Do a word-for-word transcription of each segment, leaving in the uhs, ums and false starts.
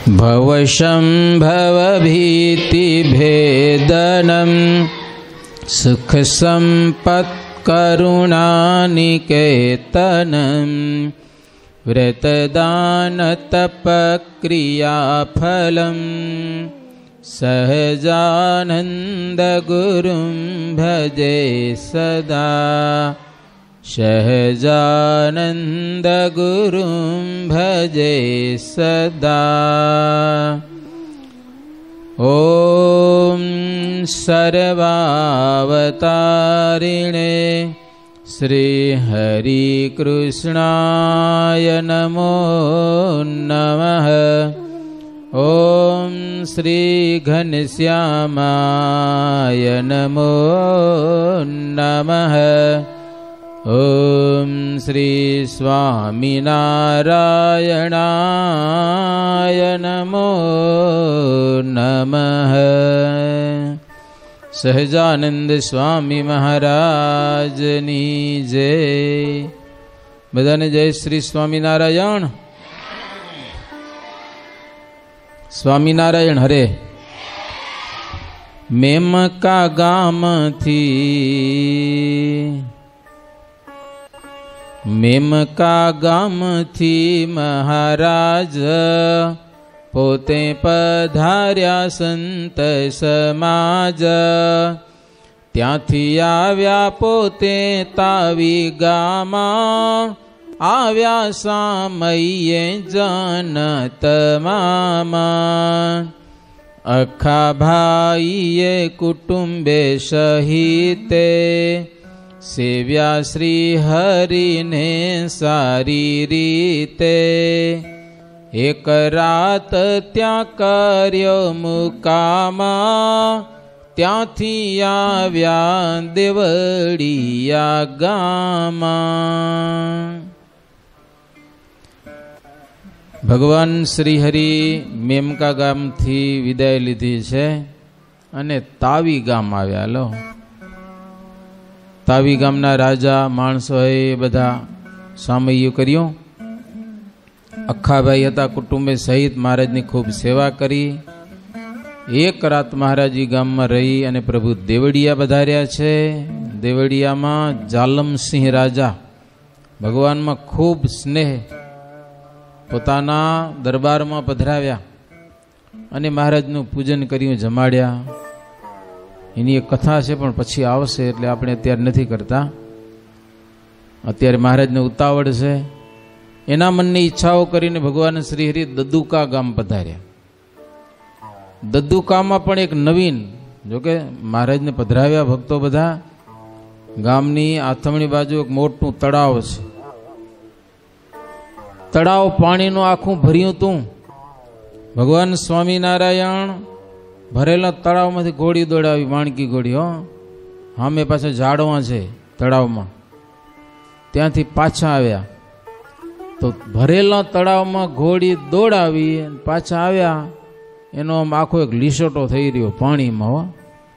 भवशम्भवभीतिभेदनं सुखसम्पत्करुणानिकेतनं व्रतदानतपक्रियाफलं सहजानन्दगुरुं भजे सदा। सहजानन्दगुरुं भजे सदा। ॐ सर्वावतारिणे श्रीहरिकृष्णाय नमो नमः। ॐ श्रीघनश्यामाय नमो नमः। ॐ श्री स्वामिनारायणाय नमो नमः। सहजानंद स्वामी महाराजनी जय। बधाने जय श्री स्वामीनारायण। स्वामीनारायण हरे। मेमका गाम थी मेमका गाम थी महाराज पोते पधार्या संत समाज। त्यांथी आव्या पोते तावी गामा आव्या सामये जनत मामा। अखा भाईये कुटुंबे सहिते सेव्या श्री हरि ने सारी रीते। एक रात त्या कर्यो मुकामा त्यांथी आव्या देवड़िया गामा। भगवान श्री हरि मेमका गाम थी विदाय लीधी छे अने तावी गाम आव्या। लो तावी गामना राजा माणसोए बधा सामयियो कर्यो। अख्खा भाई हता कुटुंबे सहित महाराजनी खूब सेवा करी। एक रात महाराजी गाम में रही अने प्रभु देवड़िया बधार्या छे। देवड़िया में जालमसिंह राजा भगवान में खूब स्नेह पोताना दरबार में पधराव्या अने महाराजनु पूजन कर्युं, जमाड्या। एनी एक कथा छे पण पछी आवशे એટલે આપણે અત્યારે નથી કરતા। અત્યારે મહારાજને ઉતાવળ છે। એના મનની ઈચ્છાઓ કરીને ભગવાન શ્રી હરિ દદુકા ગામ પધાર્યા। દદુકામાં પણ એક નવીન, જો કે મહારાજને પધરાવ્યા ભક્તો બધા, ગામની આથમણી બાજુ એક મોટું તળાવ છે। તળાવ પાણીનું આખું ભર્યું હતું। ભગવાન સ્વામિનારાયણ ભરેલા તળાવમાંથી ઘોડી દોડાવી, માણકી ઘોડી। હો સામે પાછા ઝાડવા છે તળાવમાં, ત્યાંથી પાછા આવ્યા તો ભરેલા તળાવમાં ઘોડી દોડાવી પાછા આવ્યા। એનો આમ આખો એક લીસોટો થઈ રહ્યો પાણીમાં। હો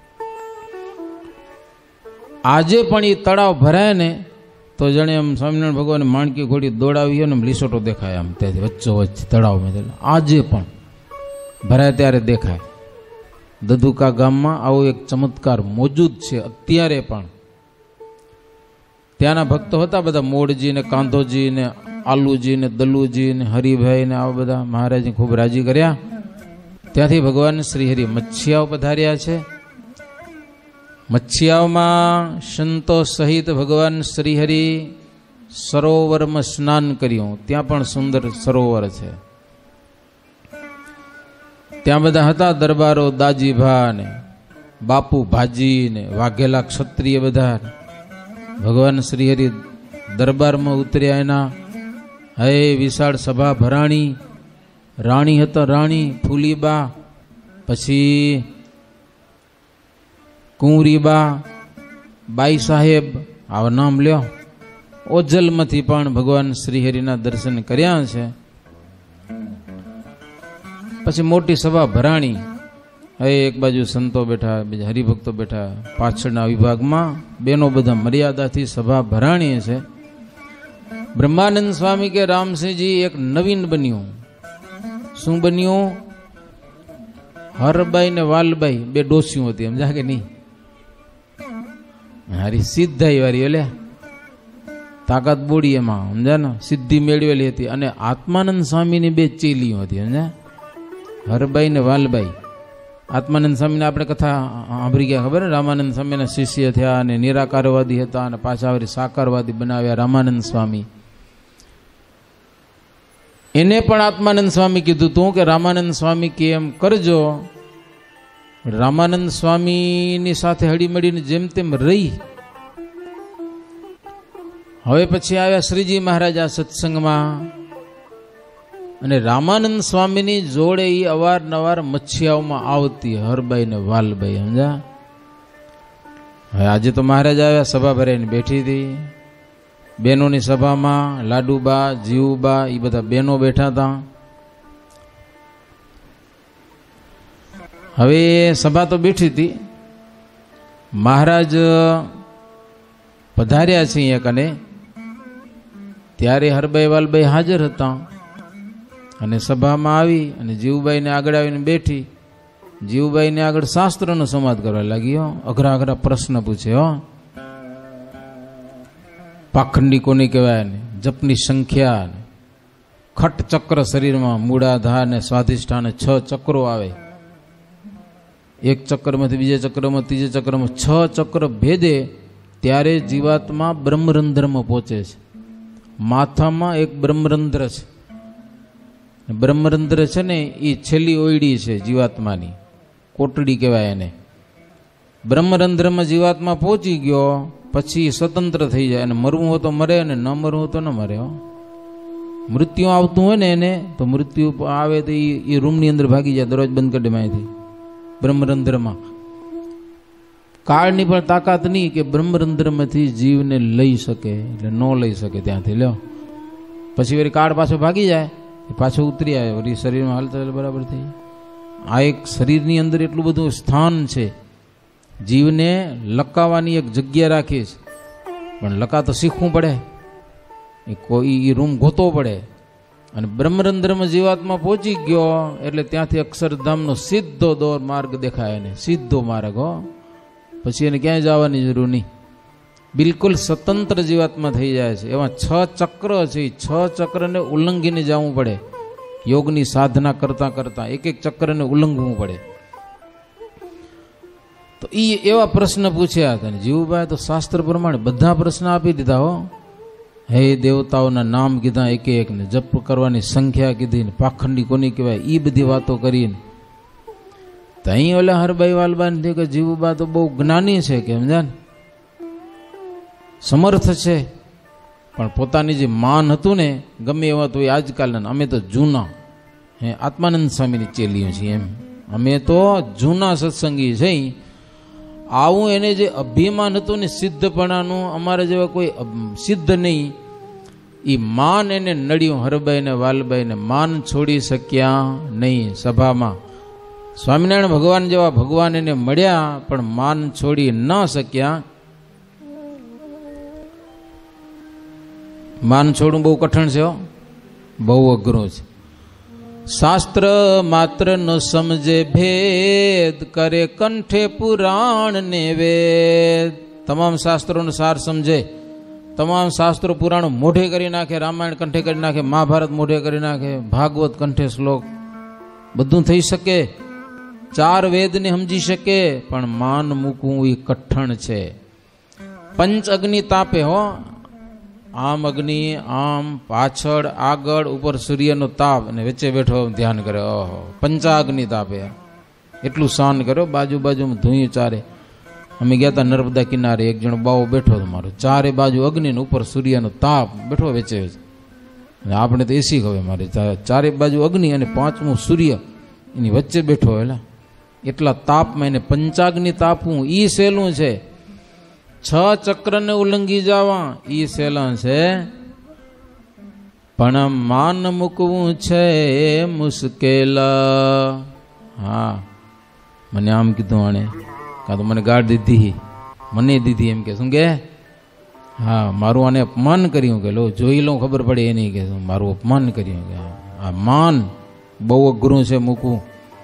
આજે પણ એ તળાવ ભરાય ને તો જાણે આમ સ્વામિનારાયણ ભગવાન માણકી ઘોડી દોડાવી ને લીસોટો દેખાય આમ ત્યાંથી વચ્ચો વચ્ચે તળાવમાં। આજે પણ ભરાય ત્યારે દેખાય। દદુકા ગામમાં આવો એક ચમત્કાર મોજૂદ છે અત્યારે પણ। ત્યાંના ભક્તો હતા બધા, મોડજી ને કાંધોજી ને આલુજી ને દલુજી ને હરિભાઈ ને આવા બધા મહારાજને ખૂબ રાજી કર્યા। ત્યાંથી ભગવાન શ્રી હરિ મચ્છિયાઓ પધાર્યા છે। મચ્છિયાઓમાં સંતો સહિત ભગવાન શ્રી હરિ સરોવરમાં સ્નાન કર્યું। ત્યાં પણ સુંદર સરોવર છે। ત્યાં બધા હતા દરબારો, દાજીભા ને બાપુ ભાજી ને વાઘેલા ક્ષત્રિય બધા। ભગવાન શ્રી હરિ દરબારમાં ઉતર્યા। એના હે વિશાળ સભા ભરાણી। રાણી હતા રાણી ફૂલીબા, પછી કુંવરીબા, બાઈ સાહેબ, આવા નામ લ્યો। ઓજલમાંથી પણ ભગવાન શ્રી હરિના દર્શન કર્યા છે। પછી મોટી સભા ભરાણી। હવે એક બાજુ સંતો બેઠા, બીજા હરિભક્તો બેઠા। પાછળના વિભાગમાં બેનો બધા મર્યાદાથી સભા ભરાણી છે। બ્રહ્માનંદ સ્વામી કે રામસિંહજી એક નવીન બન્યું, શું બન્યું? હરબાઈ ને વાલબાઈ બે ડોસીઓ હતી, સમજા કે નહીં? હારી સિદ્ધાઈ વાળી એટલે તાકાત બોડી એમાં, સમજા ને, સિદ્ધિ મેળવેલી હતી. અને આત્માનંદ સ્વામીની બે ચેલીઓ હતી, સમજા, હરબાઈ ને વાલબાઈ. આત્માનંદ સ્વામીને આપણે કથા સાંભળી ગયા, ખબર ને? રામાનંદ સ્વામીના શિષ્ય થયા અને નિરાકારવાદી હતા અને પાછા વળી સાકારવાદી બનાવ્યા રામાનંદ સ્વામી. એને પણ આત્માનંદ સ્વામી કીધું તું કે રામાનંદ સ્વામી કે એમ કરજો. રામાનંદ સ્વામીની સાથે હળીમળીને જેમ તેમ રહી. હવે પછી આવ્યા શ્રીજી મહારાજ આ સત્સંગમાં, અને રામાનંદ સ્વામીની જોડે એ અવારનવાર મચ્છિયાઓમાં આવતી, હરબાઈ ને વાલબાઈ, સમજા. હવે આજે તો મહારાજ આવ્યા, સભા ભરાઈને બેઠી હતી. બહેનોની સભામાં લાડુબા, જીવુબા એ બધા બહેનો બેઠા હતા. હવે સભા તો બેઠી હતી, મહારાજ પધાર્યા છે અહીંયા કને, ત્યારે હરબાઈ વાલબાઈ હાજર હતા. અને સભામાં આવી અને જીવુબાઈને આગળ આવીને બેઠી. જીવુબાઈને આગળ શાસ્ત્રનો સંવાદ કરવા લાગ્યો. અઘરા અઘરા પ્રશ્ન પૂછે. હો, પાખંડી કોને કહેવાય ને, જપની સંખ્યા ને, ખટ ચક્ર શરીરમાં, મૂળાધાર ને સ્વાધિષ્ઠાન, છ ચક્રો આવે. એક ચક્રમાંથી બીજા ચક્રમાં, ત્રીજા ચક્રમાં, છ ચક્ર ભેદે ત્યારે જીવાત્મા બ્રહ્મરંધ્રમાં પહોંચે છે. માથામાં એક બ્રહ્મરંધ્ર છે. બ્રહ્મરંધ્ર છે ને એ છેલ્લી ઓયડી છે જીવાત્માની, કોટડી કહેવાય એને. બ્રહ્મરંધ્રમાં જીવાત્મા પહોંચી ગયો પછી સ્વતંત્ર થઈ જાય, અને મરવું હોય તો મરે અને ન મરવું હોય તો ન મરે. મૃત્યુ આવતું હોય ને એને, તો મૃત્યુ આવે તો એ રૂમની અંદર ભાગી જાય, દરવાજ બંધ કરી દે માંથી. બ્રહ્મરંધ્રમાં કાળની પણ તાકાત નહીં કે બ્રહ્મરંધ્રમાંથી જીવને લઈ શકે, એટલે ન લઈ શકે ત્યાંથી. લ્યો, પછી વળી કાળ પાછો ભાગી જાય, પાછો ઉતરી આવે, વળી શરીરમાં હાલતા બરાબર થઈ. આ એક શરીરની અંદર એટલું બધું સ્થાન છે, જીવને લકાવવાની એક જગ્યા રાખી છે, પણ લકા તો શીખવું પડે, એ કોઈ એ રૂમ ગોતવો પડે. અને બ્રહ્મરંધ્રમાં જીવાત્મા પહોંચી ગયો એટલે ત્યાંથી અક્ષરધામનો સીધો દોર માર્ગ દેખાય એને, સીધો માર્ગ. હો, પછી એને ક્યાંય જવાની જરૂર નહીં, બિલકુલ સ્વતંત્ર જીવાત્મા થઈ જાય છે. એમાં છ ચક્ર છે, છ ચક્રને ઉલ્લંઘીને જવું પડે. યોગની સાધના કરતા કરતા એક એક ચક્રને ઉલ્લંઘવું પડે. તો એ એવા પ્રશ્ન પૂછ્યા હતા. જીવુભાઈ તો શાસ્ત્ર પ્રમાણે બધા પ્રશ્ન આપી દીધા. હો, હે દેવતાઓના નામ કીધા એક એક ને, જપ કરવાની સંખ્યા કીધી ને, પાખંડી કોની કહેવાય એ બધી વાતો કરીને. તો અહીં ઓલા હરબાઈ વાલબાઈ ને કે જીવુબા તો બહુ જ્ઞાની છે કે, સમજા ને, સમર્થ છે, પણ પોતાની જે માન હતું ને ગમે એવા તો એ આજકાલના, અમે તો જૂના હે આત્માનંદ સ્વામીની ચેલીઓ છીએ એમ, અમે તો જૂના સત્સંગી છે. આવું એને જે અભિમાન હતું ને સિદ્ધપણાનું, અમારા જેવા કોઈ સિદ્ધ નહીં, એ માન એને નડ્યું. હરબાઈ ને વાલબાઈ ને માન છોડી શક્યા નહીં. સભામાં સ્વામિનારાયણ ભગવાન જેવા ભગવાન એને મળ્યા પણ માન છોડી ન શક્યા. માન છોડવું બહુ કઠણ છે, બહુ અઘરું છે. શાસ્ત્ર માત્ર નો સમજે ભેદ, કરે કંઠે પુરાણ ને વેદ. તમામ શાસ્ત્રોનો સાર સમજે, તમામ શાસ્ત્રો પુરાણો મોઢે કરી નાખે, રામાયણ કંઠે કરી નાખે, મહાભારત મોઢે કરી નાખે, ભાગવત કંઠે શ્લોક, બધું થઈ શકે. ચાર વેદને સમજી શકે, પણ માન મૂકવું એ કઠણ છે. પંચ અગ્નિ તાપે. હો, આમ અગ્નિ, આમ પાછળ, આગળ, ઉપર સૂર્યનો તાપ, અને વચ્ચે બેઠો ધ્યાન કરે. ઓહો, પંચાગ્નિ તાપે એટલું સહન કર્યો. બાજુ બાજુમાં ધૂયું ચારે. અમે ગયા હતા નર્મદા કિનારે, એક જણો બાવો બેઠો હતો મારો, ચારે બાજુ અગ્નિ ને ઉપર સૂર્યનો તાપ બેઠો વચ્ચે વચ્ચે. આપણે તો એસી ખબર, મારે ચારે બાજુ અગ્નિ અને પાંચમું સૂર્ય એની વચ્ચે બેઠો. એટલે એટલા તાપમાં એને પંચાગ્નિ તાપવું ઈ સહેલું છે, છ ચક્રને ઉલ્લંઘી જવા ઈ સહેલા છે, પણ માન મૂકવું છે મુશ્કેલ. હા, મને આમ કીધું આણે, કાં તો મને ગાળ દીધી, મને દીધી એમ કે શું કે, હા મારું આને અપમાન કર્યું કે લો જોઈ લઉં ખબર પડે એ નહીં કે મારું અપમાન કર્યું કે આ માન બહુ અઘરું છે મૂકવું.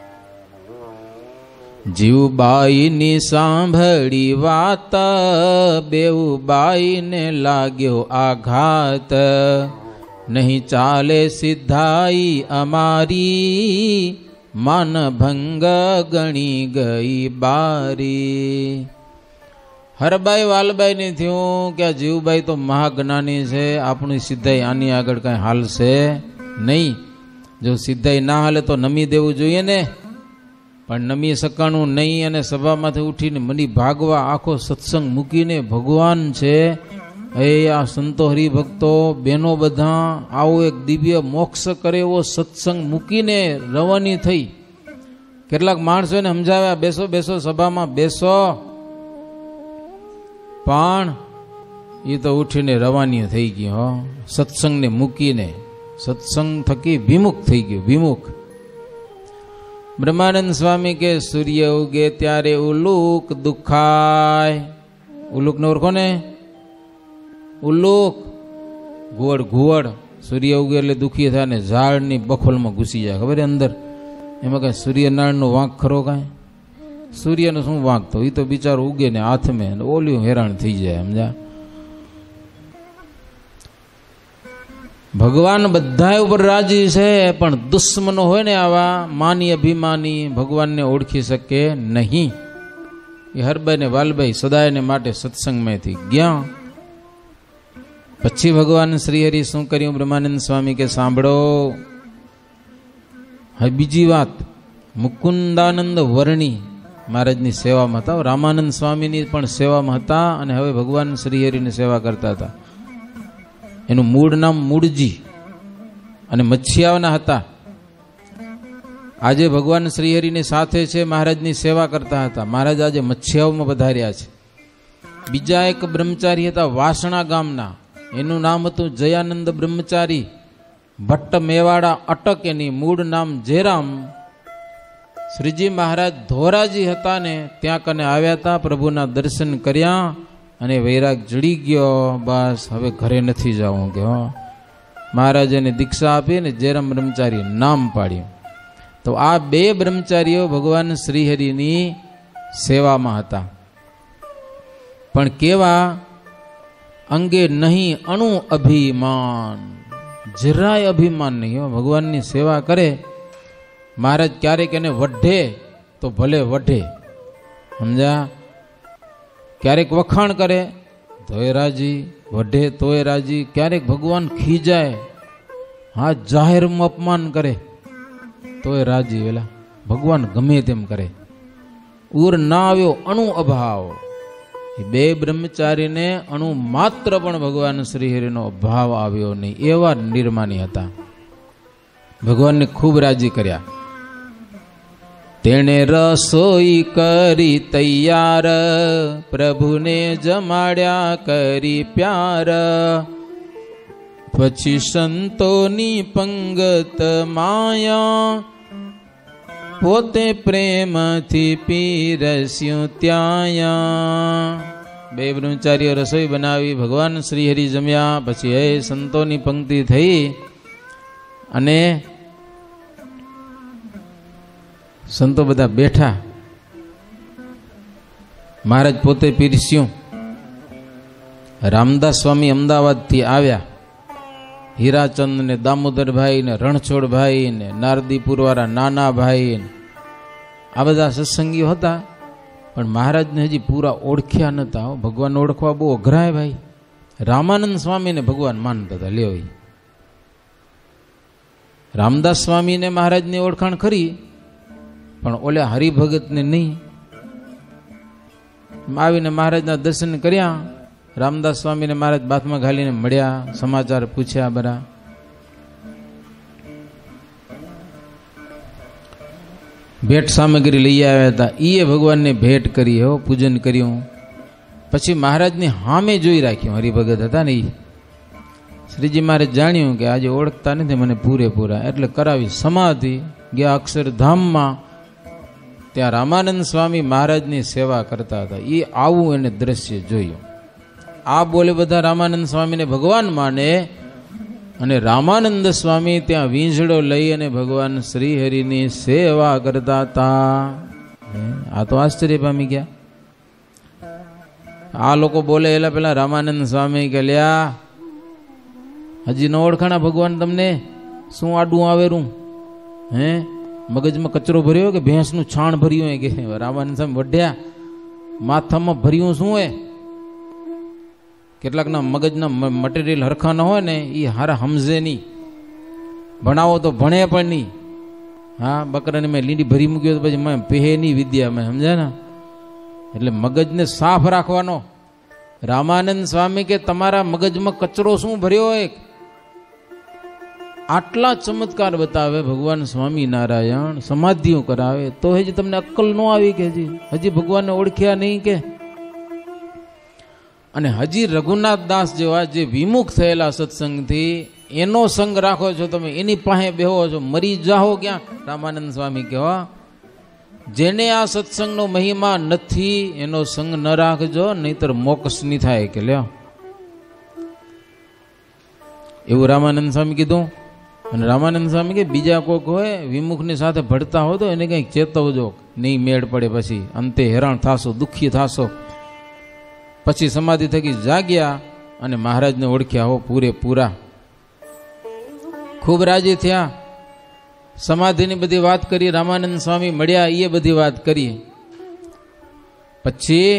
જીવબાઈની સાંભળી વાત, બેઉબાઈને લાગ્યો આઘાત. નહીં ચાલે સિદ્ધાઈ અમારી, માનભંગ ગણી ગઈ બારી. હરબાઈ વાલબાઈ ને થયું કે આ જીવબાઈ તો મહાજ્ઞાની છે, આપણી સિદ્ધાઈ આની આગળ કઈ હાલશે નહીં. જો સિદ્ધાઈ ના હાલે તો નમી દેવું જોઈએ ને, પણ નમી સકાણું નહીં. અને સભામાંથી ઉઠીને મની ભાગવા આખો સત્સંગ મૂકીને ભગવાન છે એ આ સંતો હરિભક્તો બેનો બધા આવો એક દિવ્ય મોક્ષ કરે એવો સત્સંગ મૂકીને રવાની થઈ. કેટલાક માણસો એને સમજાવ્યા બેસો બેસો સભામાં બેસો, પણ એ તો ઉઠીને રવાની થઈ ગયો. સત્સંગને મૂકીને સત્સંગ થકી વિમુખ થઈ ગયો, વિમુખ. બ્રહ્માનંદ સ્વામી કે સૂર્ય ઉગે ત્યારે ઉલુક દુખાય. ઉલુક ને ઓળખો ને? ઉલુક ઘુવડ, ઘુવડ સૂર્ય ઉગે એટલે દુખી થાય ને ઝાડની બખોલમાં ઘૂસી જાય. ખબર અંદર એમાં કઈ સૂર્યનારાયણનો વાંક ખરો? કાંઈ સૂર્યનો શું વાંક? તો એ તો બિચારો ઉગે ને હાથમાં ઓલ્યું હેરાન થઈ જાય. સમજા? ભગવાન બધા ઉપર રાજી છે, પણ દુશ્મનો હોય ને આવા માની અભિમાની ભગવાનને ઓળખી શકે નહીં. એ હરબાઈ ને વાલબાઈ સદાયને માટે સત્સંગમાંથી ગયા. પછી ભગવાન શ્રીહરિ શું કર્યું? બ્રહ્માનંદ સ્વામી કે સાંભળો, હવે બીજી વાત. મુકુંદાનંદ વર્ણી મહારાજની સેવામાં હતા, રામાનંદ સ્વામીની પણ સેવામાં હતા, અને હવે ભગવાન શ્રીહરિની સેવા કરતા હતા. એનું મૂળ નામ મૂળજી અને મચ્છિયાઓના હતા. આજે ભગવાન શ્રીહરિની સાથે છે, મહારાજની સેવા કરતા હતા. મહારાજ આજે મચ્છિયાઓમાં વધાર્યા છે. બીજા એક બ્રહ્મચારી હતા વાસણા ગામના, એનું નામ હતું જયાનંદ બ્રહ્મચારી. ભટ્ટ મેવાડા અટક એની મૂળ નામ જેરામ. શ્રીજી મહારાજ ધોરાજી હતા ને ત્યાં કને આવ્યા હતા, પ્રભુના દર્શન કર્યા અને વૈરાગ જડી ગયો. બસ હવે ઘરે નથી જવું કે હો. મહારાજને દીક્ષા આપી ને જેરામ બ્રહ્મચારી નામ પાડ્યું. તો આ બે બ્રહ્મચારીઓ ભગવાન શ્રીહરિની સેવામાં હતા. પણ કેવા? અંગે નહીં અણુ અભિમાન, જરાય અભિમાન નહીં હો. ભગવાનની સેવા કરે. મહારાજ ક્યારેક એને વઢે તો ભલે વઢે, સમજા? ક્યારેક વખાણ કરે તોય રાજી, વઢે તોય રાજી. ક્યારેક ભગવાન ખીજાય, હા જાહેરમાં અપમાન કરે તોય રાજી. વેલા ભગવાન ગમે તેમ કરે. ઉર ના આવ્યો અણુ અભાવ. એ બે બ્રહ્મચારીને અણુ માત્ર પણ ભગવાન શ્રીહરિનો અભાવ આવ્યો નહીં, એવા નિર્માની હતા. ભગવાનને ખૂબ રાજી કર્યા. તેણે રસોઈ કરી તૈયાર, પ્રભુને જમાડ્યા કરી પ્યાર. પછી સંતોની પંગત માયા, પોતે પ્રેમથી પીરસ્યું ત્યાં. બે બ્રહ્મચારીઓ રસોઈ બનાવી, ભગવાન શ્રીહરિ જમ્યા. પછી એ સંતોની પંક્તિ થઈ અને સંતો બધા બેઠા. મહારાજ પોતે પીરસ્યું. રામદાસ સ્વામી અમદાવાદથી આવ્યા. હીરાચંદ ને દામોદરભાઈ ને રણછોડભાઈ ને નારદીપુર વાળા નાનાભાઈ ને આ બધા સત્સંગીઓ હતા. પણ મહારાજને હજી પૂરા ઓળખ્યા નતા. ભગવાન ઓળખવા બહુ અઘરાય ભાઈ. રામાનંદ સ્વામીને ભગવાન માનતા હતા. લ્યો, રામદાસ સ્વામીને મહારાજની ઓળખાણ ખરી, પણ ઓલા હરિભગતને નહીં. આવીને મહારાજના દર્શન કર્યા. રામદાસ સ્વામીને મહારાજ બાથમાં ઘાલીને મળ્યા, સમાચાર પૂછ્યા બરા. ભેટ સામગ્રી લઈ આવ્યા હતા, એ ભગવાનને ભેટ કરી, હો પૂજન કર્યું. પછી મહારાજની હામે જોઈ રાખ્યું. હરિભગત હતા ને એ. શ્રીજી મહારાજ જાણ્યું કે આજે ઓળખતા નથી મને પૂરેપૂરા, એટલે કરાવી સમાધિ. ગયા અક્ષરધામમાં. ત્યાં રામાનંદ સ્વામી મહારાજની સેવા કરતા હતા. એ આવું એને દ્રશ્ય જોયું. આ બોલે બધા રામાનંદ સ્વામીને ભગવાન માને, અને રામાનંદ સ્વામી ત્યાં વીંઝડો લઈ અને ભગવાન શ્રીહરિની સેવા કરતા હતા. આ તો આશ્ચર્ય પામી ગયા. આ લોકો બોલે એલા પેલા રામાનંદ સ્વામી કે લ્યા હજી ન ઓળખાણા ભગવાન તમને? શું આડું આવેરું? હે મગજમાં કચરો ભર્યો કે ભેંસનું છાણ ભર્યું હોય કે? રામાનંદ સ્વામી વઢ્યા માથામાં ભર્યું શું હોય? કેટલાકના મગજના મટીરિયલ હરખા ન હોય ને એ હારા સમજે નહીં. ભણાવો તો ભણે પણ નહીં. હા બકરાને મેં લીંડી ભરી મૂક્યો તો પછી મેં પહે નહીં વિદ્યા મેં સમજ્યા ને. એટલે મગજને સાફ રાખવાનો. રામાનંદ સ્વામી કે તમારા મગજમાં કચરો શું ભર્યો હોય? આટલા ચમત્કાર બતાવે ભગવાન સ્વામિનારાયણ, સમાધિઓ કરાવે તો હજી તમને અક્કલ ન આવી કે હજી હજી ભગવાનને ઓળખ્યા નહીં કે? અને હજી રઘુનાથ દાસ જેવા જે વિમુખ થયેલા સત્સંગથી એનો સંગ રાખો છો તમે, એની પાસે બેહો છો, મરી જાઓ ક્યાં? રામાનંદ સ્વામી કહેવા જેને આ સત્સંગનો મહિમા નથી એનો સંગ ન રાખજો, નહીતર મોક્ષ નહીં થાય કે લ્યો. એવું રામાનંદ સ્વામી કીધું. અને રામાનંદ સ્વામી કે બીજા કોઈક હોય વિમુખની સાથે ભળતા હોય તો એને કંઈક ચેતવજો, નહીં મેળ પડે પછી અંતે હેરાન થાશો, દુઃખી થાશો. પછી સમાધિ થકી જાગ્યા અને મહારાજને ઓળખ્યા હો પૂરેપૂરા. ખૂબ રાજી થયા. સમાધિની બધી વાત કરી. રામાનંદ સ્વામી મળ્યા એ બધી વાત કરી. પછી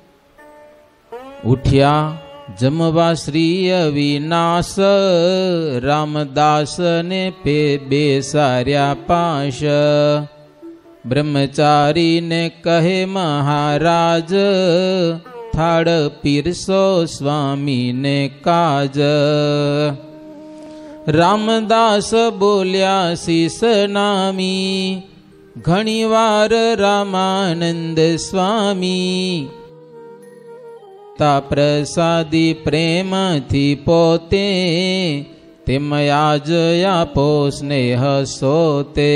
ઉઠ્યા જમવા શ્રી અવિનાશ, રામદાસ ને પે બેસાર્યા પાશ. બ્રહ્મચારીને કહે મહારાજ, થાળ પીરસો સ્વામીને કાજ. રામદાસ બોલ્યા શીસ નામી, ઘણી વાર રામાનંદ સ્વામી. તા પ્રસાદી પ્રેમથી પોતે, તેમ આજ આપો સ્નેહ સોતે.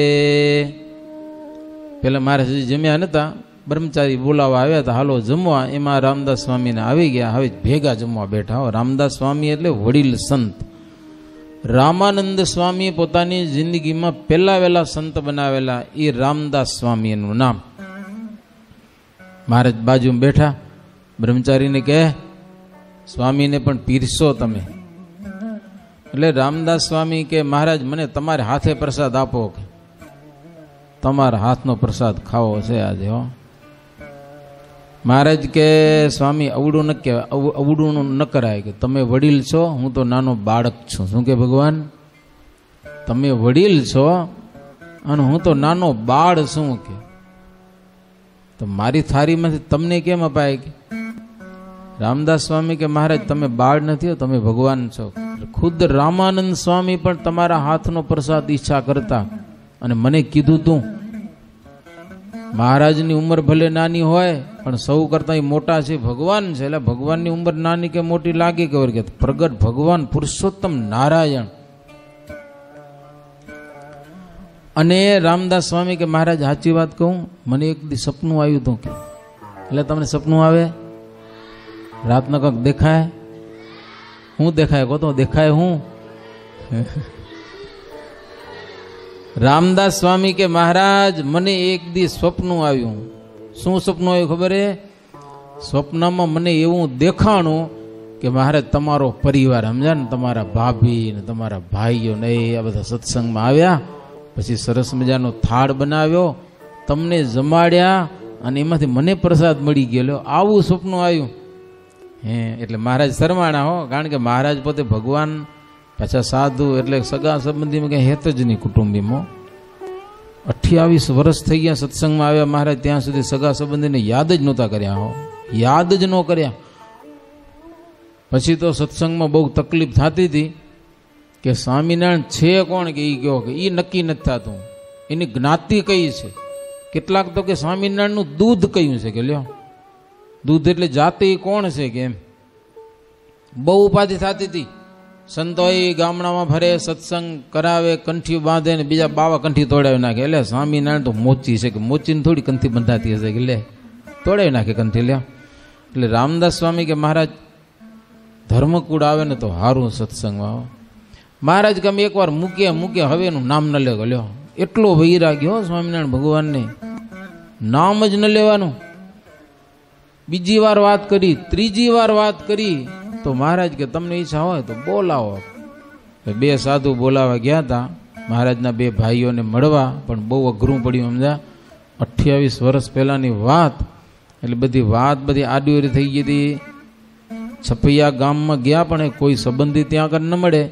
પેલા મહારાજ જમ્યા નતા, બ્રહ્મચારી બોલાવા આવ્યા હતા, હાલો જમવા. એમાં રામદાસ સ્વામીને આવી ગયા. હવે ભેગા જમવા બેઠા હો. રામદાસ સ્વામી એટલે વડીલ સંત. રામાનંદ સ્વામી પોતાની જિંદગીમાં પહેલા વહેલા સંત બનાવેલા એ રામદાસ સ્વામી એનું નામ. મહારાજ બાજુમાં બેઠા. બ્રહ્મચારીને કહે સ્વામીને પણ પીરસો તમે. એટલે રામદાસ સ્વામી કે મહારાજ મને તમારે હાથે પ્રસાદ આપો, કે તમારા હાથનો પ્રસાદ ખાવો છે આજે. હો મહારાજ કે સ્વામી અવડું ન કહેવાય, અવડું ન કરાય, કે તમે વડીલ છો, હું તો નાનો બાળક છું. શું કે ભગવાન? તમે વડીલ છો અને હું તો નાનો બાળ છું, કે તો મારી થાળીમાંથી તમને કેમ અપાય? કે રામદાસ સ્વામી કે મહારાજ તમે બાળ નથી, તમે ભગવાન છો. ખુદ રામાનંદ સ્વામી પણ તમારા હાથનો પ્રસાદ ઈચ્છા કરતા અને મને કીધું તું. મહારાજની ઉંમર ભલે નાની હોય પણ સૌ કરતા મોટા છે, ભગવાન છે. એટલે ભગવાનની ઉંમર નાની કે મોટી લાગે કે કે પ્રગટ ભગવાન પુરુષોત્તમ નારાયણ. અને રામદાસ સ્વામી કે મહારાજ સાચી વાત કહું, મને એક દી સપનું આવ્યું હતું. કે એટલે તમને સપનું આવે? રાતનો કંઈક દેખાય? હું દેખાય? કહો તો દેખાય હું? રામદાસ સ્વામી કે મહારાજ મને એક દી સ્વપ્ન આવ્યું. શું સપનું આવ્યું ખબર હે? સ્વપ્નમાં મને એવું દેખાણું કે મહારાજ તમારો પરિવાર સમજ્યા ને, તમારા ભાભી ને તમારા ભાઈઓ ને આ બધા સત્સંગમાં આવ્યા. પછી સરસ મજાનો થાળ બનાવ્યો, તમને જમાડ્યા અને એમાંથી મને પ્રસાદ મળી ગયેલો. આવું સપનું આવ્યું. હે એટલે મહારાજ શરમાણા હો, કારણ કે મહારાજ પોતે ભગવાન, પાછા સાધુ, એટલે સગા સંબંધીમાં કંઈ હેત જ નહીં કુટુંબીમાં. અઠ્યાવીસ વર્ષ થઈ ગયા સત્સંગમાં આવ્યા મહારાજ, ત્યાં સુધી સગા સંબંધીને યાદ જ નહોતા કર્યા. હો યાદ જ ન કર્યા. પછી તો સત્સંગમાં બહુ તકલીફ થતી હતી કે સ્વામિનારાયણ છે કોણ, કે એ કહો કે એ નક્કી નથી થતું, એની જ્ઞાતિ કઈ છે. કેટલાક તો કે સ્વામિનારાયણનું દૂધ કયું છે, કે લ્યો દૂધ એટલે જાતિ કોણ છે, કે એમ બહુ ઉપાધિ થતી હતી. સંતો ગામડામાં ફરે, સત્સંગ કરાવે, કંઠી બાંધે ને બીજા બાવા કંઠી તોડાવી નાખે. એટલે સ્વામિનારાયણ તો મોચી છે, કે મોચીને થોડી કંઠી બંધાતી હશે, કે લે તોડાવી નાખે કંઠી. લે એટલે રામદાસ સ્વામી કે મહારાજ ધર્મકૂળ આવે ને તો સારું સત્સંગમાં. મહારાજ કે અમે એકવાર મૂક્યા મૂક્યા હવે એનું નામ ન લેવો. લ્યો એટલો વૈરાગ્યો સ્વામિનારાયણ ભગવાનને, નામ જ ન લેવાનું. બીજી વાર વાત કરી, ત્રીજી વાર વાત કરી તો મહારાજ કે તમને ઈચ્છા હોય તો બોલાવો. બે સાધુ બોલાવા ગયા હતા મહારાજના બે ભાઈઓને મળવા, પણ બહુ અઘરું પડ્યું. સમજા, અઠ્યાવીસ વર્ષ પહેલાની વાત, એટલે બધી વાત બધી આડુરી થઈ ગઈ હતી. છપૈયા ગામમાં ગયા પણ કોઈ સંબંધી ત્યાં આગળ ન મળે.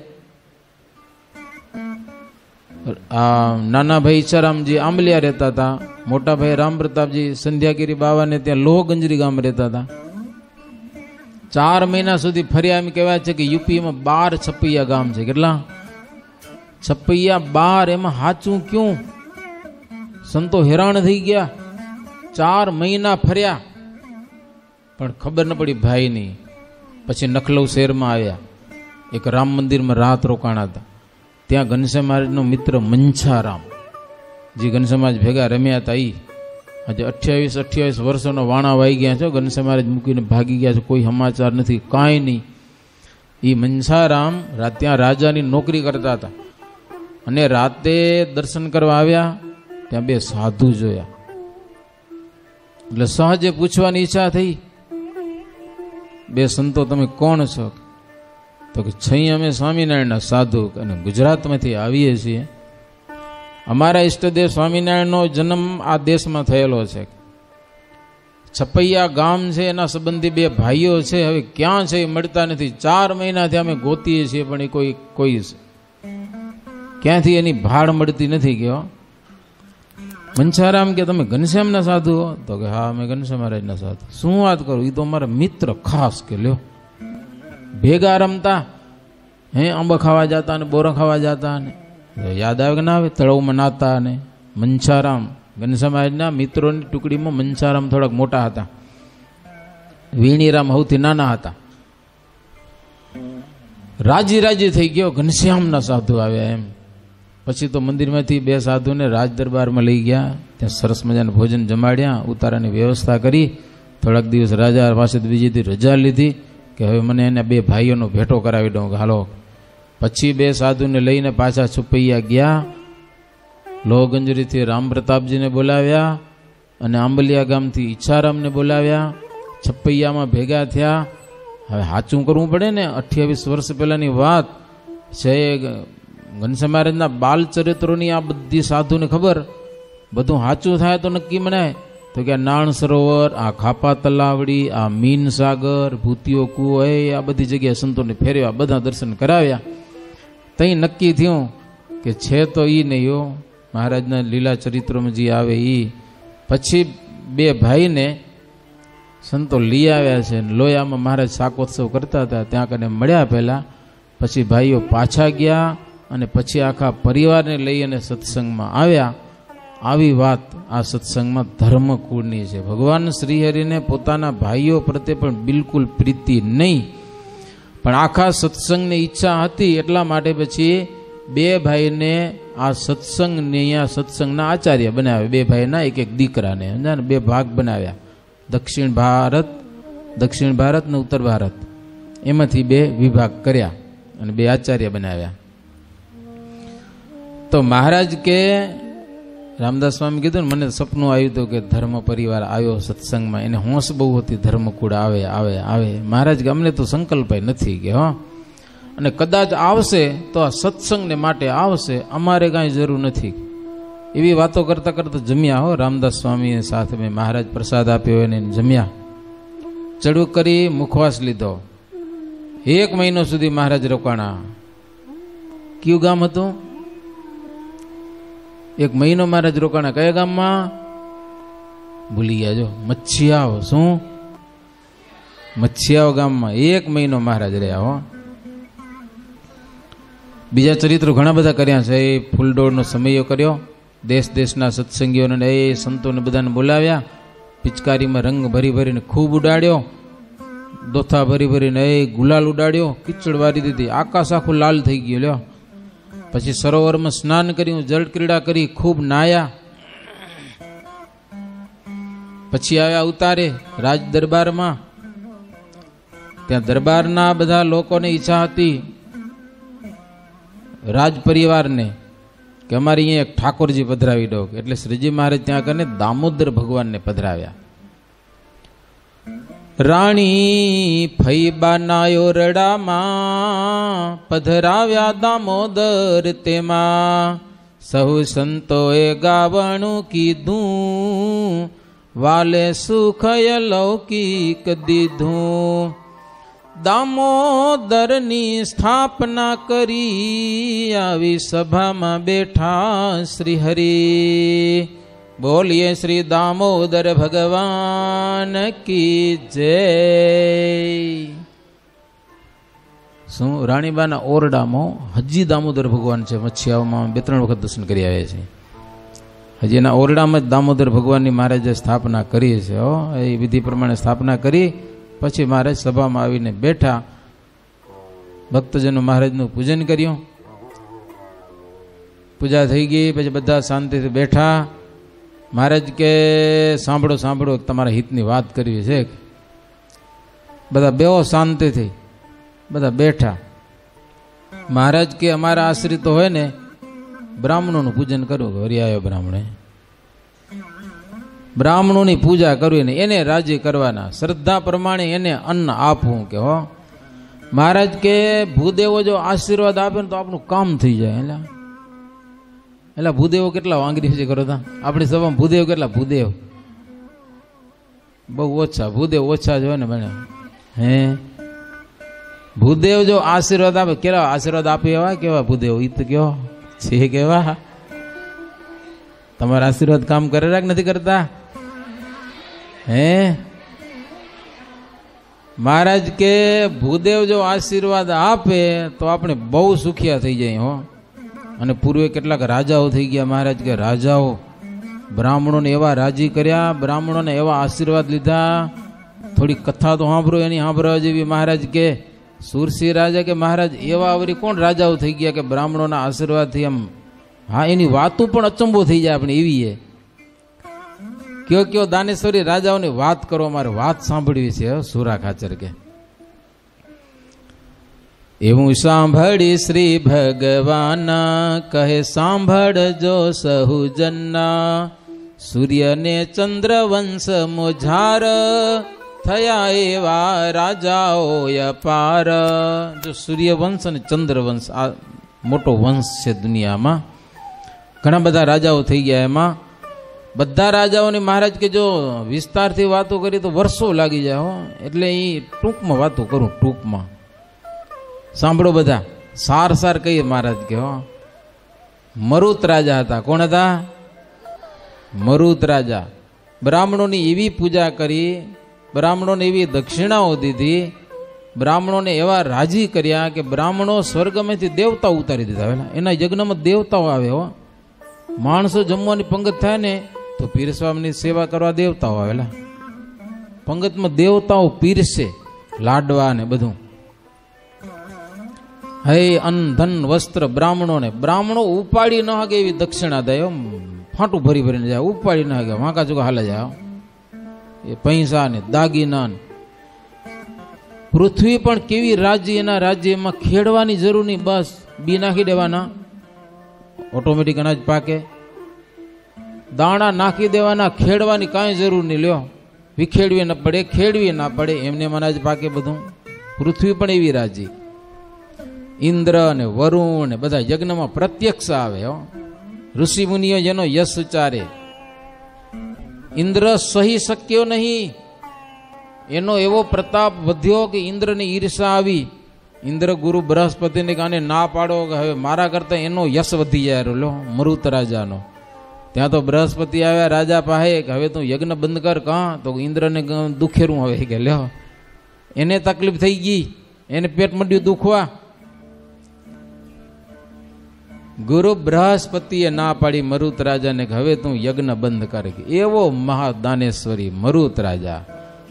આ નાના ભાઈ ઈચ્છારામજી આંબલિયા રહેતા હતા, મોટા ભાઈ રામ પ્રતાપજી સંધ્યાગીરી બાવાને ત્યાં લોહગંજરી ગામ રહેતા હતા. ચાર મહિના સુધી ફર્યા. એમ કહેવાય છે કે યુપીમાં બાર છપૈયા ગામ છે. કેટલા છપૈયા? બાર. એમાં હાચું ક્યું? સંતો હેરાન થઈ ગયા. ચાર મહિના ફર્યા પણ ખબર ન પડી ભાઈની. પછી નખલવ શહેરમાં આવ્યા. એક રામ મંદિરમાં રાત રોકાણા હતા. ત્યાં ઘનશ્યામ મહારાજનો મિત્ર મંછારામ, જે ઘનશ્યામ મહારાજ ભેગા રમ્યા હતા, એ આજે અઠ્યાવીસ અઠ્યાવીસ વર્ષોનો વાણા વાઈ ગયા છે. ઘનશ્યામ મહારાજ મૂકીને ભાગી ગયા છે, કોઈ સમાચાર નથી, કાંઈ નહીં. એ મંછારામ ત્યાં રાજાની નોકરી કરતા હતા અને રાતે દર્શન કરવા આવ્યા. ત્યાં બે સાધુ જોયા એટલે સહજે પૂછવાની ઈચ્છા થઈ, બે સંતો તમે કોણ છો? તો કે છઈ અમે સ્વામિનારાયણના સાધુ અને ગુજરાતમાંથી આવીએ છીએ. અમારા ઈષ્ટદેવ સ્વામિનારાયણનો જન્મ આ દેશમાં થયેલો છે. છપૈયા ગામ છે, એના સંબંધી બે ભાઈઓ છે, હવે ક્યાં છે એ મળતા નથી. ચાર મહિનાથી અમે ગોતીએ છીએ પણ એ કોઈ કોઈ ક્યાંથી એની ભાડ મળતી નથી. કયો મંછારામ કે તમે ઘનશ્યામના સાધુ હો? તો કે હા અમે ઘનશ્યામ મહારાજના સાધુ. શું વાત કરું? એ તો અમારા મિત્ર ખાસ. કે લ્યો ભેગા રમતા, હે આંબા ખાવા જતા ને બોરા ખાવા જતા ને યાદ આવે કે ના આવે? તળાવમાં નાતા ને. મંછારામ ઘનશ્યામ મહારાજના મિત્રોની ટુકડીમાં મંછારામ થોડાક મોટા હતા, વીણીરામ સૌથી નાના હતા. રાજી રાજી થઈ ગયો, ઘનશ્યામના સાધુ આવ્યા એમ. પછી તો મંદિરમાંથી બે સાધુને રાજ દરબારમાં લઈ ગયા. ત્યાં સરસ મજાનું ભોજન જમાડ્યા, ઉતારાની વ્યવસ્થા કરી. થોડાક દિવસ રાજા પાસે બીજી રજા લીધી કે હવે મને એને બે ભાઈઓનો ભેટો કરાવી દઉં. હાલો. પછી બે સાધુને લઈને પાછા છુપૈયા ગયા. લોહગંજરીથી રામ પ્રતાપજીને બોલાવ્યા અને આંબલિયા ગામથી ઈચ્છારામને બોલાવ્યા. છપૈયામાં ભેગા થયા. હવે સાચું કરવું પડે ને, અઠ્યાવીસ વર્ષ પહેલાની વાત છે. ઘનશ્યામ મહારાજના બાલ ચરિત્રોની આ બધી સાધુને ખબર. બધું સાચું થાય તો નક્કી મનાય. તો કે આ નાણ સરોવર, આ ખાપા તલાવડી, આ મીન સાગર, ભૂતિયો કૂવો, એ આ બધી જગ્યાએ સંતોને ફેરવ્યા, બધા દર્શન કરાવ્યા. તઈ નક્કી થયું કે છે તો એ નહીં હો, મહારાજના લીલા ચરિત્રોમાં જે આવે એ. પછી બે ભાઈને સંતો લઈ આવ્યા છે. લોયામાં મહારાજ શાકોત્સવ કરતા હતા, ત્યાં કને મળ્યા પહેલાં. પછી ભાઈઓ પાછા ગયા અને પછી આખા પરિવારને લઈ અને સત્સંગમાં આવ્યા. આવી વાત આ સત્સંગમાં ધર્મકુળની છે. ભગવાન શ્રીહરિને પોતાના ભાઈઓ પ્રત્યે પણ બિલકુલ પ્રીતિ નહીં, પણ આખા સત્સંગની ઈચ્છા હતી. એટલા માટે પછી બે ભાઈને આ સત્સંગને અહીંયા સત્સંગના આચાર્ય બનાવ્યા. બે ભાઈના એક એક દીકરાને સમજા બે ભાગ બનાવ્યા. દક્ષિણ ભારત દક્ષિણ ભારત ને ઉત્તર ભારત, એમાંથી બે વિભાગ કર્યા અને બે આચાર્ય બનાવ્યા. તો મહારાજ કે રામદાસ સ્વામી કીધું ને, મને સપનું આવ્યું હતું કે ધર્મ પરિવાર આવ્યો સત્સંગમાં, એને હોંશ બહુ હતી, ધર્મકુળ આવે આવે આવે. મહારાજ કે અમને તો સંકલ્પ નથી કે હો, અને કદાચ આવશે તો આ સત્સંગને માટે આવશે, અમારે કાંઈ જરૂર નથી. એવી વાતો કરતા કરતા જમ્યા હો. રામદાસ સ્વામી સાથે મેં મહારાજ પ્રસાદ આપ્યો એને જમ્યા. ચડું કરી મુખવાસ લીધો. એક મહિનો સુધી મહારાજ રોકાણા. કયું ગામ હતું? એક મહિનો મહારાજ રોકાણા. કયા ગામમાં? ભૂલી ગયા જો. મચ્છિયાઓ. શું? મચ્છિયાઓ ગામમાં એક મહિનો મહારાજ રહ્યા હો. બીજા ચરિત્રો ઘણા બધા કર્યા છે. એ ફૂલડોળનો સમયો કર્યો. દેશ દેશના સત્સંગીઓને એ સંતોને બધાને બોલાવ્યા. પિચકારીમાં રંગ ભરી ભરીને ખૂબ ઉડાડ્યો. દોથા ભરી ભરીને એ ગુલાલ ઉડાડ્યો. કિચડ વારી દીધી. આકાશ આખું લાલ થઈ ગયું. લ્યો. પછી સરોવરમાં સ્નાન કર્યું, જળ ક્રીડા કરી, ખૂબ નાયા. પછી આવ્યા ઉતારે રાજ દરબારમાં. ત્યાં દરબારના બધા લોકોને ઈચ્છા હતી રાજ પરિવારને કે અમારે અહીંયા એક ઠાકોરજી પધરાવી દો, એટલે શ્રીજી મહારાજ ત્યાં કરીને દામોદર ભગવાનને પધરાવ્યા. રાણી ફૈબાના ઓરડામાં પધરાવ્યા દામોદર, તેમાં સહુ સંતોએ ગાવણું કીધું, વાલે સુખય લૌકિક દીધું. દામોદરની સ્થાપના કરી આવી સભામાં બેઠા શ્રી હરિ. બોલીએ શ્રી દામોદર ભગવાન કી જય. શું રાણીબાના ઓરડામાં હજી દામોદર ભગવાન છે. મચ્છિયાઓમાં બે ત્રણ વખત દર્શન કરી આવ્યા છે. હજી એના ઓરડામાં જ દામોદર ભગવાનની મહારાજે સ્થાપના કરી છે. હો, એ વિધિ પ્રમાણે સ્થાપના કરી પછી મહારાજ સભામાં આવીને બેઠા. ભક્તજનો મહારાજનું પૂજન કર્યું. પૂજા થઈ ગઈ પછી બધા શાંતિથી બેઠા. મહારાજ કે સાંભળો સાંભળો તમારા હિતની વાત કરવી છે. બધા બેહો શાંતિથી. બધા બેઠા. મહારાજ કે અમારા આશ્રિત હોય ને બ્રાહ્મણોનું પૂજન કરવું. હરિયાયો બ્રાહ્મણે બ્રાહ્મણોની પૂજા કરવી ને એને રાજી કરવાના, શ્રદ્ધા પ્રમાણે એને અન્ન આપવું. કે હો મહારાજ કે ભૂદેવો જો આશીર્વાદ આપે ને તો આપણું કામ થઈ જાય. એટલે એટલે ભૂદેવો કેટલા વાંગરી છે કરો તા આપણી સભામાં. ભૂદેવ કેટલા? ભૂદેવ બહુ ઓછા. ભૂદેવ ઓછા જ હોય ને બને. હે ભૂદેવ જો આશીર્વાદ આપે, કેવા આશીર્વાદ આપે એવા કેવા ભૂદેવ? ઈ તો કેવો છે કેવા? તમારા આશીર્વાદ કામ કરે રાખ નથી કરતા? હે મહારાજ કે ભૂદેવ જો આશીર્વાદ આપે તો આપણે બહુ સુખિયા થઈ જાય. હો અને પૂર્વે કેટલાક રાજાઓ થઈ ગયા. મહારાજ કે રાજાઓ બ્રાહ્મણોને એવા રાજી કર્યા, બ્રાહ્મણોને એવા આશીર્વાદ લીધા. થોડી કથા તો સાંભળો એની સાંભળવા જેવી. મહારાજ કે સુરસિંહ રાજા કે મહારાજ એવા વળી કોણ રાજાઓ થઈ ગયા કે બ્રાહ્મણોના આશીર્વાદથી એમ. હા એની વાતો પણ અચંબો થઈ જાય આપણે એવી છે. કયો કયો દાનેશ્વરી રાજાઓની વાત કરો, મારે વાત સાંભળવી છે. સુરા ખાચર કે એવું સાંભળી શ્રી ભગવાન કહે સાંભળજો સહુ જન્ના. સૂર્યને ચંદ્રવંશ મોઝાર થયા એવા રાજાઓ અપાર. જો સૂર્યવંશ અને ચંદ્રવંશ આ મોટો વંશ છે દુનિયામાં. ઘણા બધા રાજાઓ થઈ ગયા. એમાં બધા રાજાઓની મહારાજ કે જો વિસ્તારથી વાતો કરી તો વર્ષો લાગી જાય. હો એટલે એ ટૂંકમાં વાતો કરું. ટૂંકમાં સાંભળો બધા. સાર સાર કહીએ મહારાજ કે હો મરુત રાજા હતા. કોણ હતા? મરુત રાજા. બ્રાહ્મણોની એવી પૂજા કરી, બ્રાહ્મણોને એવી દક્ષિણાઓ દીધી, બ્રાહ્મણોને એવા રાજી કર્યા કે બ્રાહ્મણો સ્વર્ગમાંથી દેવતાઓ ઉતારી દીધા. એના યજ્ઞમાં દેવતાઓ આવે. હો માણસો જમવાની પંગત થાય ને તો પીરસવાની સેવા કરવા દેવતાઓ આવેલા. પંગતમાં દેવતાઓ પીરસે લાડવા ને બધું. હે અન્ન ધન વસ્ત્ર બ્રાહ્મણોને. બ્રાહ્મણો ઉપાડી ન હકે એવી દક્ષિણા દે. ફાંટું ભરી ભરીને જાય. ઉપાડી ન હકે વાંકા ચૂકા હાલે જાય. એ પૈસા ને દાગીના. પૃથ્વી પણ કેવી રાજ્ય, એના રાજ્યમાં ખેડવાની જરૂર નહીં. બસ બી નાખી દેવાના, ઓટોમેટિક અનાજ પાકે. દાણા નાખી દેવાના, ખેડવાની કાંઈ જરૂર નહીં. લ્યો વિખેડવી ન પડે, ખેડવી ના પડે, એમને અનાજ પાકે બધું. પૃથ્વી પણ એવી રાજી. ઇન્દ્ર ને વરુણ ને બધા યજ્ઞમાં પ્રત્યક્ષ આવે. ઋષિ મુનિઓ જેનો યશ ઉચ્ચારે. ઇન્દ્ર સહી શક્યો નહીં. એનો એવો પ્રતાપ વધ્યો કે ઇન્દ્રની ઈર્ષા આવી. ઇન્દ્ર ગુરુ બૃહસ્પતિને કાને ના પાડો કે હવે મારા કરતા એનો યશ વધી જાય. લો મરુત રાજાનો. ત્યાં તો બૃહસ્પતિ આવ્યા રાજા પાસે કે હવે તું યજ્ઞ બંધ કર. કાં તો ઇન્દ્રને દુખેરું હવે કે લ્યો એને તકલીફ થઈ ગઈ, એને પેટ મંડ્યું દુખવા. ગુરુ બૃહસ્પતિએ ના પાડી મરુત રાજાને કે હવે તું યજ્ઞ બંધ કર. એવો મહાદાનેશ્વરી મરુત રાજા.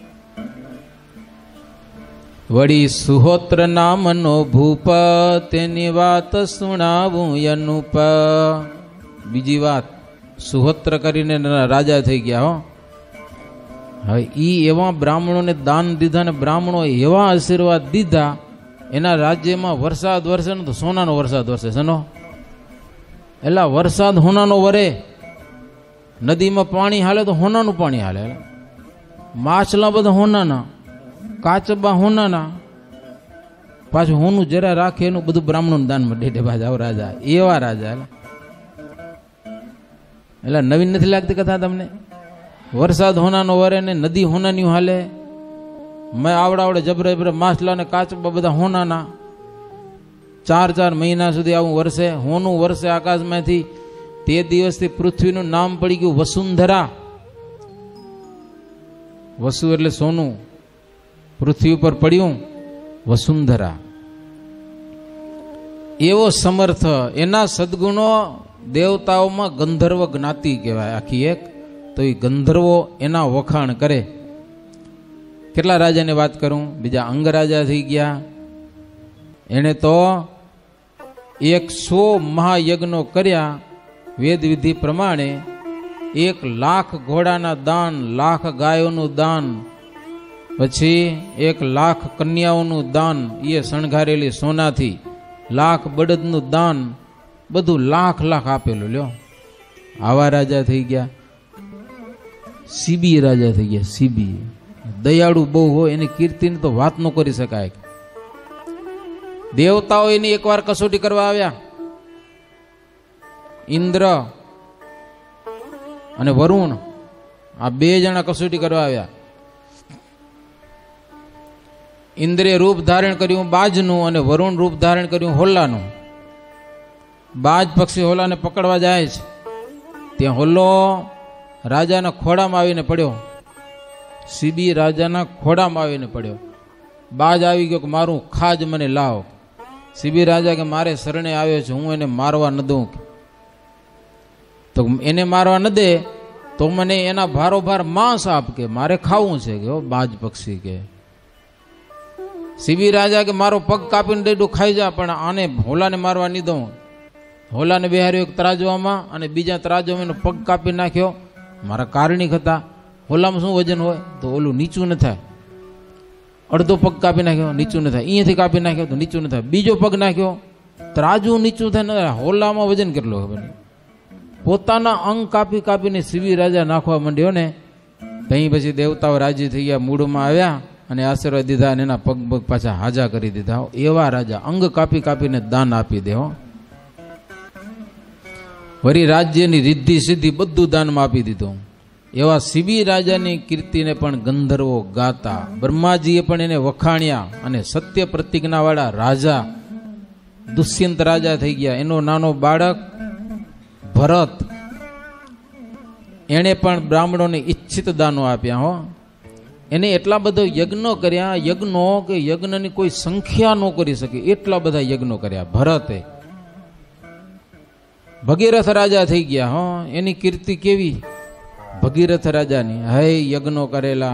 વળી સુહોત્ર નામનો ભૂપ, તેની વાત સુણાવું અનુપ. બીજી વાત, સુહોત્ર કરીને રાજા થઈ ગયા. હો હવે ઈ એવા બ્રાહ્મણોને દાન દીધા ને બ્રાહ્મણો એવા આશીર્વાદ દીધા એના રાજ્યમાં વરસાદ વરસે ને તો સોનાનો વરસાદ વરસે સનો એટલે વરસાદ હોનાનો વરે, નદીમાં પાણી હાલે તો હોનાનું પાણી હાલે, માછલા બધા હોનાના, કાચબા હોનાના, પાછું હોનું જરા રાખે એનું બધું બ્રાહ્મણોને દાનમાં ડેડે બાજા રાજા, એવા રાજા. એટલે નવીન નથી લાગતી કથા તમને? વરસાદ હોનાનો વરે ને નદી હોનાની હાલે, મેં આવડા આવડે જબરે જબરે માછલા ને કાચબા બધા હોનાના, ચાર ચાર મહિના સુધી આવું વરસે, હોનું વરસે આકાશમાંથી. તે દિવસથી પૃથ્વીનું નામ પડી ગયું વસુંધરા. વસુ એટલે સોનું, પૃથ્વી ઉપર પડ્યું વસુંધરા. એવો સમર્થ, એના સદગુણો દેવતાઓમાં ગંધર્વ જ્ઞાતિ કહેવાય આખી એક. તો એ ગંધર્વો એના વખાણ કરે. કેટલા રાજાની વાત કરું, બીજા અંગ રાજા થઈ ગયા. એને તો એકસો મહાયજ્ઞો કર્યા વેદ વિધિ પ્રમાણે. એક લાખ ઘોડાના દાન, લાખ ગાયોનું દાન, પછી એક લાખ કન્યાઓનું દાન, એ શણગારેલી સોનાથી, લાખ બળદનું દાન, બધું લાખ લાખ આપેલું. લ્યો, આવા રાજા થઈ ગયા. સીબી રાજા થઈ ગયા. સીબી દયાળુ બહુ હોય, એની કીર્તિની તો વાત ન કરી શકાય. દેવતાઓ એની એકવાર કસોટી કરવા આવ્યા. ઇન્દ્ર અને વરુણ, આ બે જણા કસોટી કરવા આવ્યા. ઇન્દ્રે રૂપ ધારણ કર્યું બાજનું અને વરુણ રૂપ ધારણ કર્યું હોલ્લાનું. બાજ પક્ષી હોલ્લાને પકડવા જાય છે, ત્યાં હોલ્લો રાજાના ખોડામાં આવીને પડ્યો. સીબી રાજાના ખોડામાં આવીને પડ્યો. બાજ આવી ગયો કે મારું ખાજ મને લાવ. સીબી રાજા કે મારે શરણે આવ્યો છે, હું એને મારવા ન દઉં. તો એને મારવા ન દે તો મને એના ભારોભાર માંસ આપ, કે મારે ખાવું છે કે બાજ પક્ષી કે. સીબી રાજા કે મારો પગ કાપીને ડેડું ખાઈ જા, પણ આને હોલાને મારવા નહીં દઉં. હોલાને બેહાર્યો એક તરાજવામાં અને બીજા તરાજવામાં એનો પગ કાપી નાખ્યો. મારા કારણિક હતા. હોલામાં શું વજન હોય? તો ઓલું નીચું ન થાય. અડધો પગ કાપી નાખ્યો, નીચું ન થાય. અહીંયાથી કાપી નાખ્યો તો નીચું ન થાય. બીજો પગ નાખ્યો, તરાજુ નીચું થાય ન થાય. હોલામાં વજન કેટલો ખબર નહીં. પોતાના અંગ કાપી કાપીને સીબી રાજા નાખવા માંડ્યો ને. ત્યાં પછી દેવતાઓ રાજી થઈ ગયા, મૂળમાં આવ્યા અને આશીર્વાદ દીધા અને એના પગ પગ પાછા હાજા કરી દીધા. એવા રાજા અંગ કાપી કાપીને દાન આપી દે. વળી રાજ્યની રિદ્ધિ સિદ્ધિ બધું દાનમાં આપી દીધું. એવા સીબી રાજાની કીર્તિને પણ ગંધર્વો ગાતા. બ્રહ્માજીએ પણ એને વખાણ્યા. અને સત્ય પ્રતિજ્ઞા વાળા રાજા દુષ્યંત રાજા થઈ ગયા. એનો નાનો બાળક ભરત, એને પણ બ્રાહ્મણોને ઈચ્છિત દાનો આપ્યા. હો, એને એટલા બધા યજ્ઞો કર્યા, યજ્ઞો કે યજ્ઞની કોઈ સંખ્યા ન કરી શકે એટલા બધા યજ્ઞો કર્યા ભરતે. ભગીરથ રાજા થઈ ગયા. હો, એની કીર્તિ કેવી ભગીરથ રાજાની. હે યજ્ઞો કરેલા.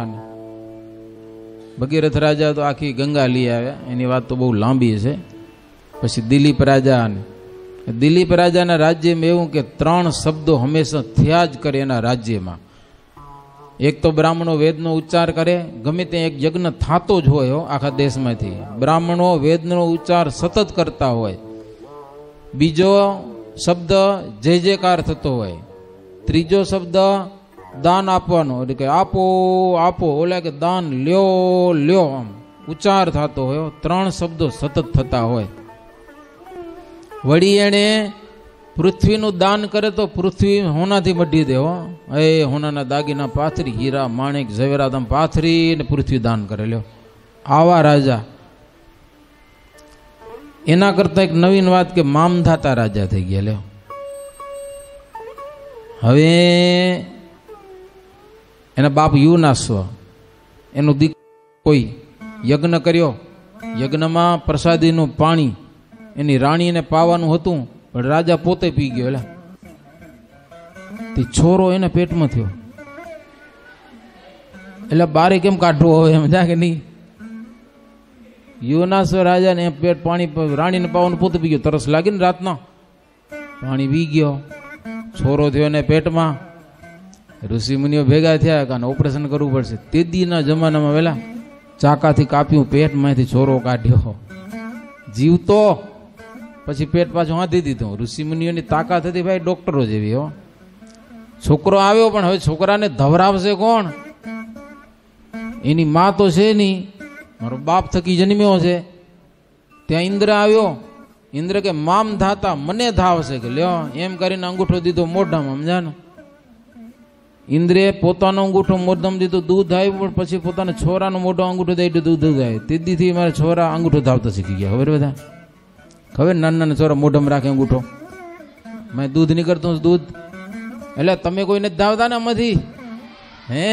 ભગીરથ રાજા તો આખી ગંગા લઈ આવ્યા. એની વાત તો બહુ લાંબી છે. પછી દિલીપ રાજા. દિલીપ રાજાના રાજ્યમાં એવું કે ત્રણ શબ્દો હંમેશા થયા જ કરે એના રાજ્યમાં. એક તો બ્રાહ્મણો વેદનો ઉચ્ચાર કરે, ગમે ત્યાં એક યજ્ઞ થતો જ હોય આખા દેશમાંથી. બ્રાહ્મણો વેદનો ઉચ્ચાર સતત કરતા હોય. બીજો શબ્દ જય જયકાર થતો હોય. ત્રીજો શબ્દ દાન આપવાનો, એટલે કે આપો આપો, ઓલા કે દાન લ્યો લ્યો, આમ ઉચ્ચાર થતો હોય. ત્રણ શબ્દો સતત થતા હોય. વળી એણે પૃથ્વીનું દાન કરે તો પૃથ્વી હોનાથી મઢી દે. હો, એ હોનાના દાગીના પાથરી, હીરા માણેક ઝવેરાત આમ પાથરી ને પૃથ્વી દાન કરે. લ્યો, આવા રાજા. એના કરતા એક નવીન વાત કે મામધાતા રાજા થઈ ગયા. લ્યો, હવે એના બાપ યુનાસ્વ, એનો દીક કોઈ યજ્ઞ કર્યો. યજ્ઞમાં પ્રસાદીનું પાણી એની રાણીને પાવાનું હતું, પણ રાજા પોતે પી ગયો. એટલે તે છોરો એને પેટમાં થયો. એટલે બારે કેમ કાઢવો હવે એમ જા કે નહીં. યુનાસ્વ રાજાને પેટ પાણી રાણીને પાવાનું પોતે પી ગયો. તરસ લાગી ને રાતના, પાણી પી ગયો. છોરો થયો ને પેટમાં. ઋષિ મુનિઓ ભેગા થયા કે ઓપરેશન કરવું પડશે. તેદીના જમાનામાં વેલા ચાકાથી કાપ્યું, પેટમાંથી છોરો કાઢ્યો. જીવતો પછી પેટ પાછું હાથી દીધું. ઋષિ મુનિઓની તાકાત હતી ભાઈ ડોક્ટરો જેવી. હો, છોકરો આવ્યો પણ હવે છોકરાને ધવરાવશે કોણ? એની માં તો છે નહીં, મારો બાપ થકી જન્મ્યો છે. ત્યાં ઇન્દ્ર આવ્યો. ઇન્દ્ર કે મામ ધાતા મને ધાવશે કે લ્યો, એમ કરીને અંગૂઠો દીધો મોઢામાં. સમજા ને? ઇન્દ્રે પોતાનો અંગૂઠો મોઢામાં દીધો, દૂધ આવ્યું, પણ પછી પોતાના છોરાનો મોઢો અંગૂઠો દઈ દૂધ દૂધ આવ્યું. તેદીથી મારા છોરા અંગૂઠો ધાવતા શીખી ગયા. ખબર બધા ખબર? નાના નાના છોરા મોઢામાં રાખે અંગૂઠો. મેં દૂધ નીકળતું દૂધ. એટલે તમે કોઈને ધાવતા ને આમાંથી? હે,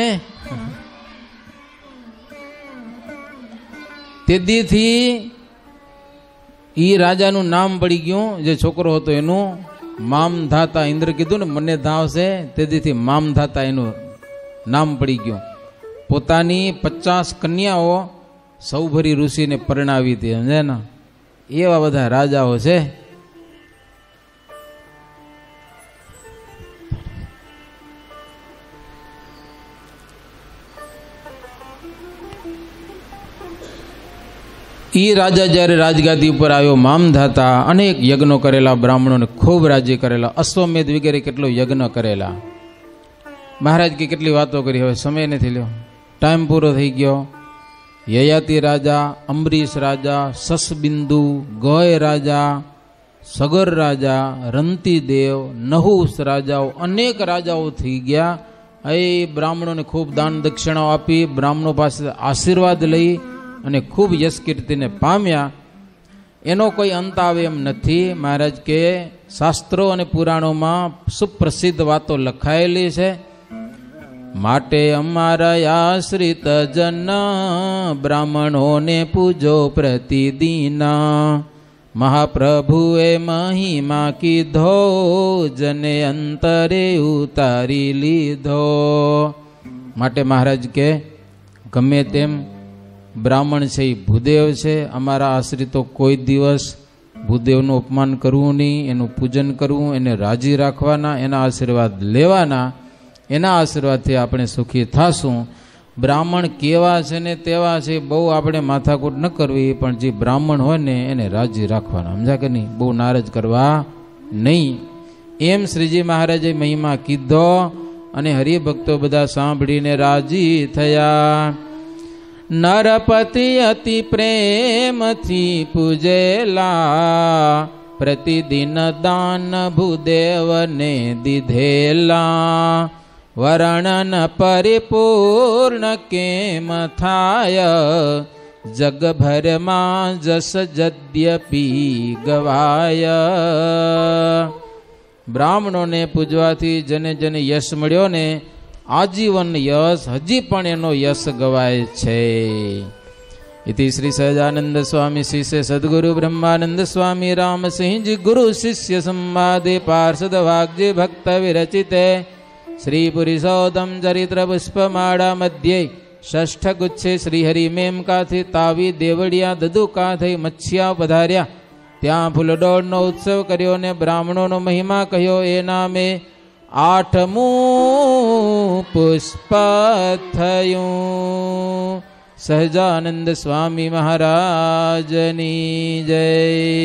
તેદીથી ઈ રાજાનું નામ પડી ગયું. જે છોકરો હતો એનું મામ ધાતા. ઇન્દ્ર કીધું ને મને ધાવશે, તેદીથી મામ ધાતા એનું નામ પડી ગયું. પોતાની પચાસ કન્યાઓ સૌભરી ઋષિને પરણાવી હતી. સમજે ને? એવા બધા રાજાઓ છે. ઈ રાજા જ્યારે રાજગાદી ઉપર આવ્યો, મામધાતા અનેક યજ્ઞો કરેલા, બ્રાહ્મણોને ખૂબ રાજ્ય કરેલા, અશ્વમેધ વગેરે કેટલો યજ્ઞ કરેલા. મહારાજ કે કેટલી વાતો કરી, હવે સમય નથી લ્યો, ટાઈમ પૂરો થઈ ગયો. યયાતિ રાજા, અંબરીશ રાજા, સસબિંદુ, ગય રાજા, સગર રાજા, રંતીદેવ, નહુસ રાજાઓ, અનેક રાજાઓ થઈ ગયા. એ બ્રાહ્મણોને ખૂબ દાન દક્ષિણાઓ આપી, બ્રાહ્મણો પાસે આશીર્વાદ લઈ અને ખૂબ યશ કીર્તિને પામ્યા. એનો કોઈ અંત આવે એમ નથી. મહારાજ કે શાસ્ત્રો અને પુરાણોમાં સુપ્રસિદ્ધ વાતો લખાયેલી છે. માટે અમારા આશ્રિત જન બ્રાહ્મણોને પૂજો પ્રતિદિન. મહાપ્રભુએ મહિમા કીધો, જને અંતરે ઉતારી લીધો. માટે મહારાજ કે ગમે તેમ બ્રાહ્મણ છે એ ભૂદેવ છે. અમારા આશ્રિતો કોઈ દિવસ ભૂદેવનું અપમાન કરવું નહીં, એનું પૂજન કરવું, એને રાજી રાખવાના, એના આશીર્વાદ લેવાના. એના આશીર્વાદથી આપણે સુખી થાશું. બ્રાહ્મણ કેવા છે ને તેવા છે, બહુ આપણે માથાકૂટ ન કરવી, પણ જે બ્રાહ્મણ હોય ને એને રાજી રાખવાના. સમજા કે નહીં? બહુ નારાજ કરવા નહીં. એમ શ્રીજી મહારાજે મહિમા કીધો અને હરિભક્તો બધા સાંભળીને રાજી થયા. નરપતિ અતિ પ્રેમથી પૂજેલા, પ્રતિદિન દાન ભૂદેવને દીધેલા. વર્ણન પરિપૂર્ણ કેમ થાય, જગભરમાં જસ જદ્યપી ગવાય. બ્રાહ્મણોને પૂજવાથી જેને જેને યશ મળ્યો ને, આજીવન યશ, હજી પણ એનો યશ ગવાય છે. ઇતિ શ્રી સહજાનંદ સ્વામી શિષ્ય સદગુરુ બ્રહ્માનંદ સ્વામી રામસિંહજી ગુરુ શિષ્ય સંવાદે પાર્ષદ વાગ્જે ભક્ત વિરચિતે શ્રી પુરુષોત્તમ ચરિત્ર પુષ્પમાળા મધ્યે ષષ્ઠ ગુચ્છે શ્રી હરિ મેમ કાથી તાવી દેવડિયા દદુકા થઈ મચ્છિયા પધાર્યા. ત્યાં ફૂલડોળનો ઉત્સવ કર્યો ને બ્રાહ્મણોનો મહિમા કહ્યો. એ નામે આઠમું પુષ્પ થયું. સહજાનંદ સ્વામી મહારાજની જય.